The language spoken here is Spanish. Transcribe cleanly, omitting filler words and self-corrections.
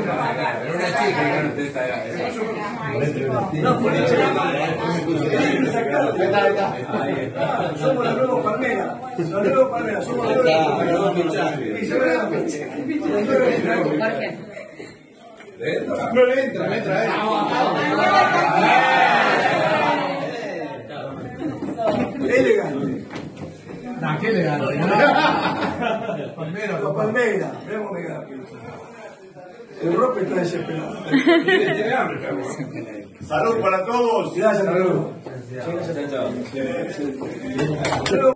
Era una chica que no te estaba. No, por eso. Somos la nueva palmera. La nueva palmera. Somos la nueva palmera. Y se ve la fecha. No le entra, me entra. Elegante. No, qué elegante. Palmera, La palmera. Veamos que la pincha. El rope está desesperado. tiene hambre, cabrón. Salud para todos. Gracias, Raúl. Chao, chao.